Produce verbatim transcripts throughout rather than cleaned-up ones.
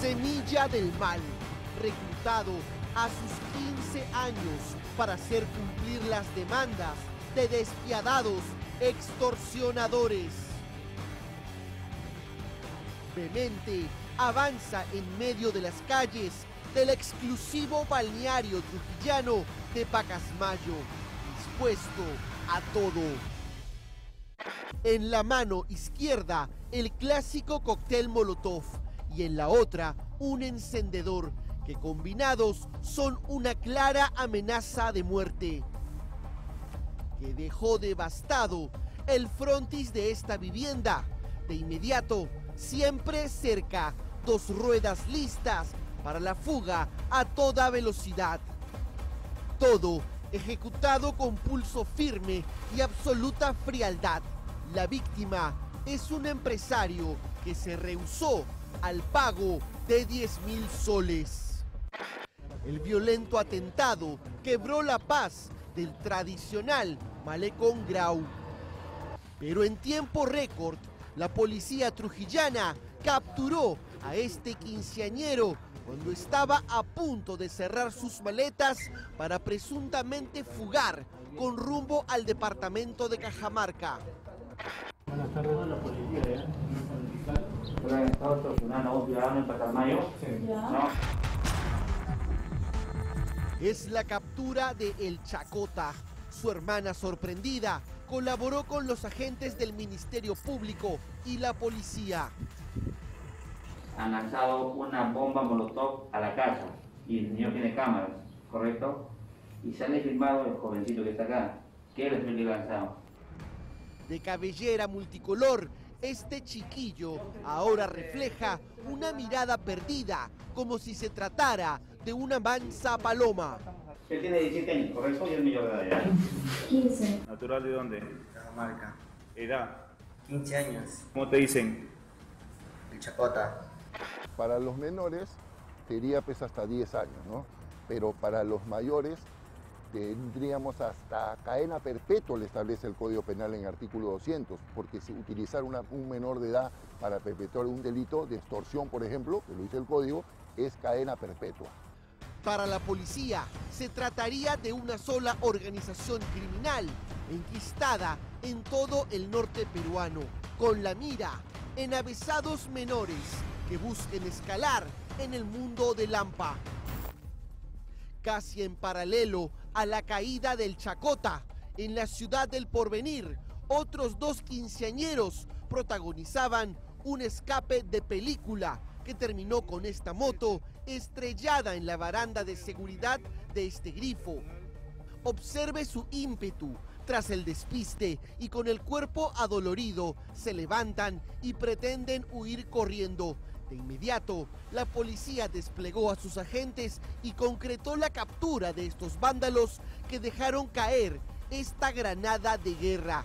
Semilla del mal, reclutado a sus quince años para hacer cumplir las demandas de despiadados extorsionadores. Vehemente avanza en medio de las calles del exclusivo balneario trujillano de Pacasmayo, dispuesto a todo. En la mano izquierda, el clásico cóctel Molotov y en la otra, un encendedor que combinados son una clara amenaza de muerte, que dejó devastado el frontis de esta vivienda. De inmediato, siempre cerca, dos ruedas listas para la fuga a toda velocidad. Todo ejecutado con pulso firme y absoluta frialdad. La víctima es un empresario que se rehusó al pago de diez mil soles. El violento atentado quebró la paz del tradicional Malecón Grau. Pero en tiempo récord, la policía trujillana capturó a este quinceañero cuando estaba a punto de cerrar sus maletas para presuntamente fugar con rumbo al departamento de Cajamarca. Buenas tardes a la policía, ¿eh? ¿Han estado extorsionando a un ciudadano en Pacasmayo? Sí. No. Es la captura de El Chacota. Su hermana, sorprendida, colaboró con los agentes del Ministerio Público y la policía. Han lanzado una bomba molotov a la casa y el señor tiene cámaras, ¿correcto? Y sale filmado el jovencito que está acá. ¿Qué es lo que lanzado? De cabellera multicolor, este chiquillo ahora refleja una mirada perdida, como si se tratara de una mansa paloma. Él tiene diecisiete años, ¿correcto? Y es mayor de edad. quince. ¿Natural de dónde? Cajamarca. ¿Edad? quince años. ¿Cómo te dicen? El Chacota. Para los menores sería pues hasta diez años, ¿no? Pero para los mayores tendríamos hasta cadena perpetua, le establece el Código Penal en el artículo doscientos, porque si utilizar una, un menor de edad para perpetrar un delito de extorsión, por ejemplo, que lo dice el Código, es cadena perpetua. Para la policía, se trataría de una sola organización criminal enquistada en todo el norte peruano, con la mira en avesados menores que busquen escalar en el mundo del Lampa. Casi en paralelo a la caída del Chacota, en la ciudad del Porvenir, otros dos quinceañeros protagonizaban un escape de película que terminó con esta moto estrellada en la baranda de seguridad de este grifo. Observe su ímpetu. Tras el despiste y con el cuerpo adolorido, se levantan y pretenden huir corriendo. De inmediato, la policía desplegó a sus agentes y concretó la captura de estos vándalos que dejaron caer esta granada de guerra.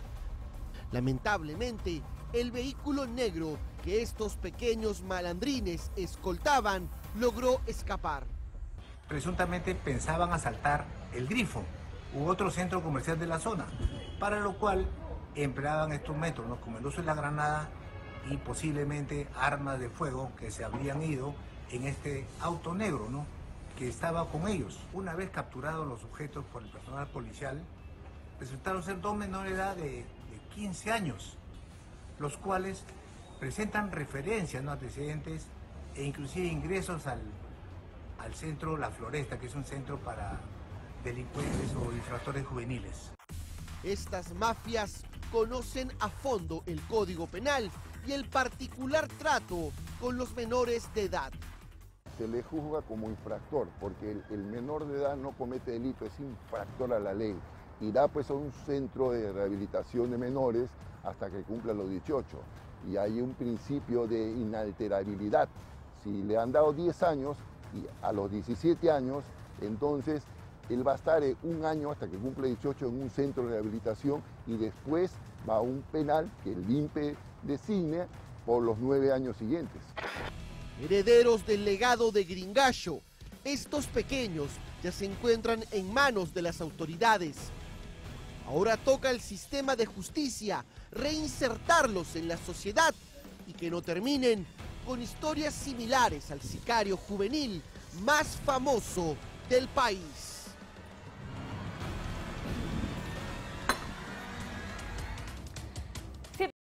Lamentablemente, el vehículo negro que estos pequeños malandrines escoltaban logró escapar. Presuntamente pensaban asaltar el Grifo u otro centro comercial de la zona, para lo cual empleaban estos métodos, ¿no? Como el uso de la granada y posiblemente armas de fuego que se habrían ido en este auto negro, ¿no? Que estaba con ellos. Una vez capturados los sujetos por el personal policial, resultaron ser dos menores de edad de, de quince años, los cuales presentan referencias, ¿no? Antecedentes e inclusive ingresos al, al centro La Floresta, que es un centro para delincuentes o infractores juveniles. Estas mafias conocen a fondo el Código Penal y el particular trato con los menores de edad. Se le juzga como infractor, porque el, el menor de edad no comete delito, es infractor a la ley. Irá pues a un centro de rehabilitación de menores hasta que cumpla los dieciocho. Y hay un principio de inalterabilidad. Si le han dado diez años y a los diecisiete años, entonces él va a estar un año hasta que cumple dieciocho en un centro de rehabilitación y después va a un penal que el I N P E designe por los nueve años siguientes. Herederos del legado de Gringallo, estos pequeños ya se encuentran en manos de las autoridades. Ahora toca al sistema de justicia reinsertarlos en la sociedad y que no terminen con historias similares al sicario juvenil más famoso del país.